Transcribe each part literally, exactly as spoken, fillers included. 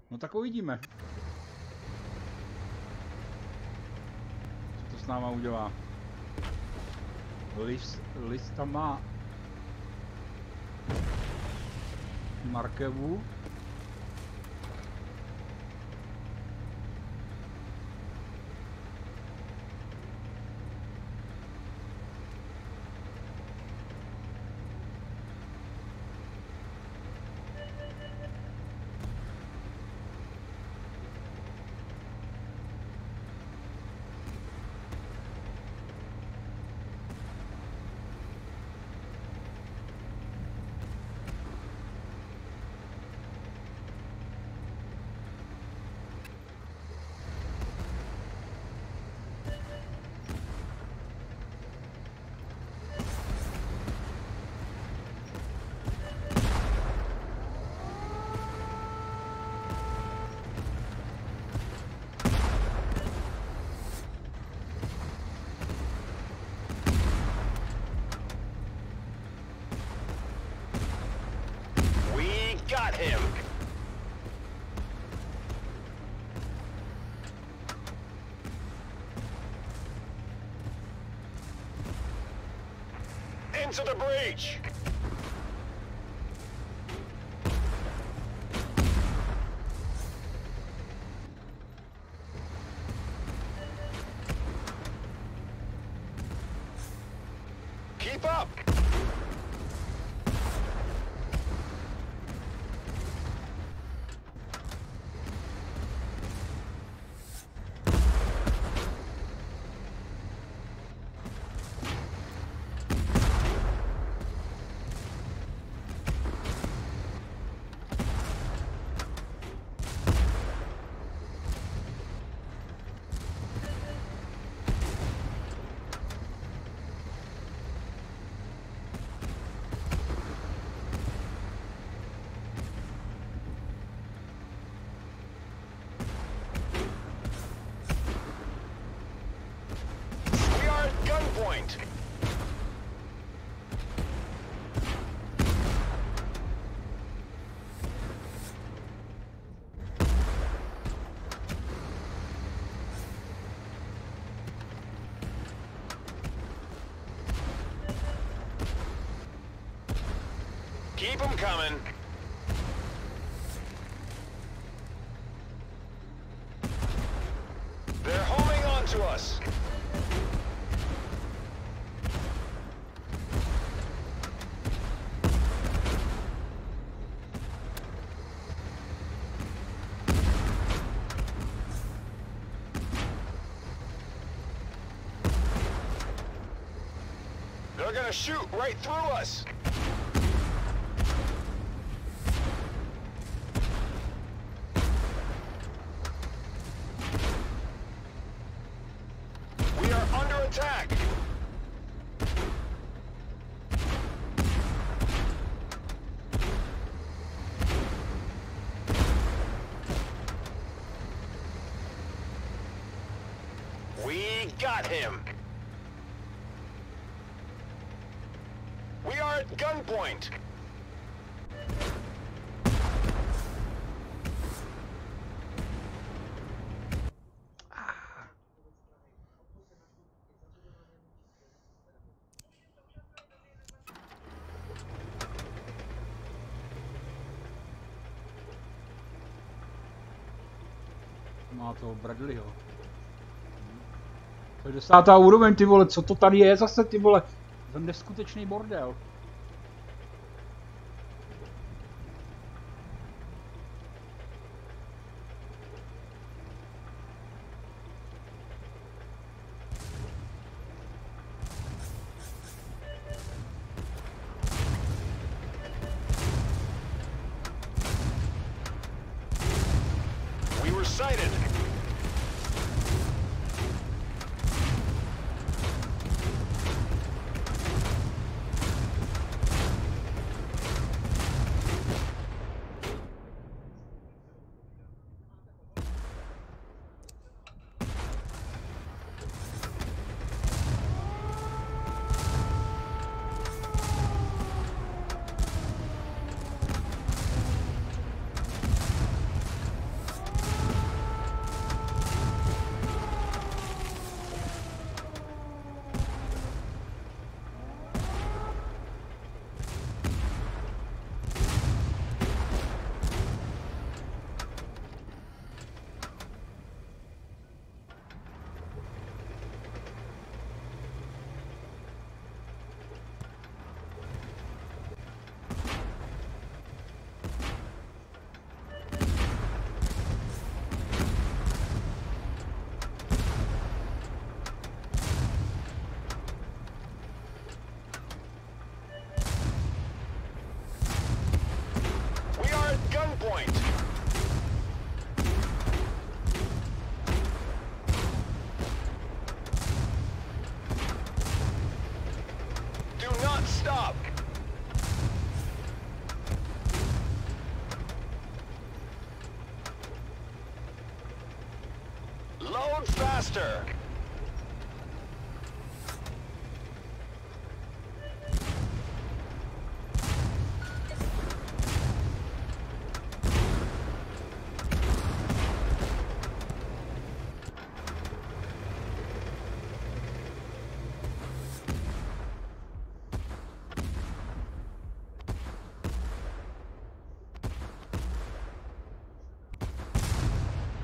No tak uvidíme. Co to s náma udělá. List, lista má markevu. Got him. Into the breach. Keep up. Gunpoint. Keep them coming. They're homing on to us. They're gonna shoot right through us. We are under attack. We got him. We are at gunpoint. Má toho Bradleyho. To je desátá úroveň, ty vole, co to tady je zase, ty vole? To je neskutečný bordel. We were sighted. faster.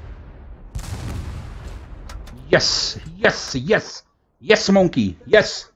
Yes, yes, yes, yes, monkey, yes.